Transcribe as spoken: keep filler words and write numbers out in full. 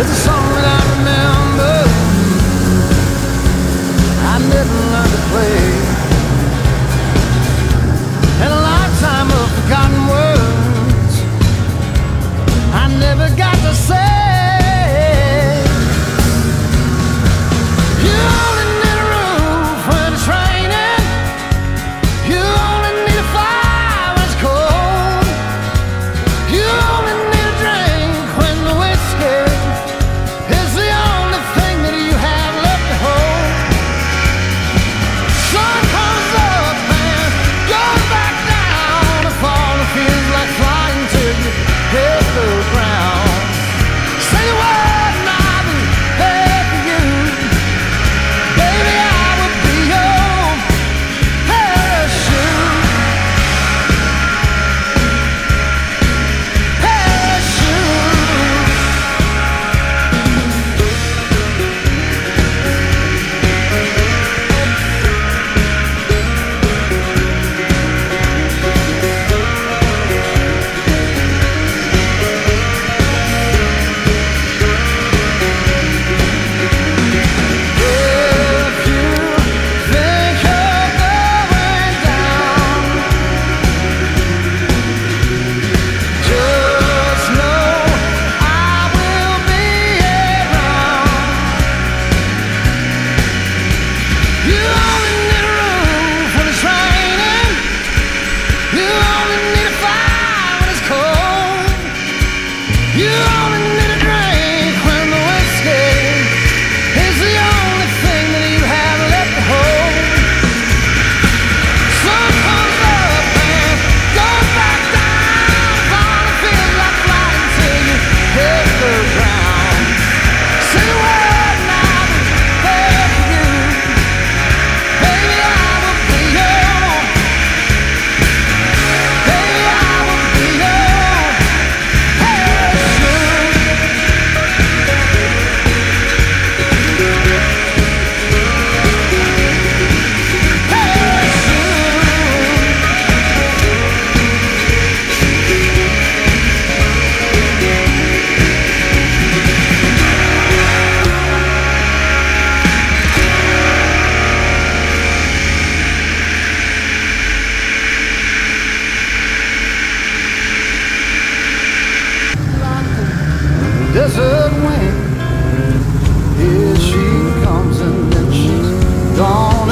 It's a song that I remember. I never learned to play, and a lifetime of forgotten words I never got to say. You only need a roof when it's raining. You only need a fire when it's cold. You only need a drink when the whiskey is the only thing that you have left to hold. Sun comes up and goes back down. The fall feels like flying till you hit the ground. Say the word and I'll be there for you. Baby, I will be your parachute. If you think you're going down, just know I will be around. You only need a roof when it's raining. You only need a fire when it's cold. You only need a drink when the whiskey is the only thing that you have left to hold. Sun comes up and goes back down. Fall feels like flying till you hit the ground. Say the word and I'll be there for you. Baby, I will be your. Baby, I will be your parachute. Desert wind, here she comes and then she's gone.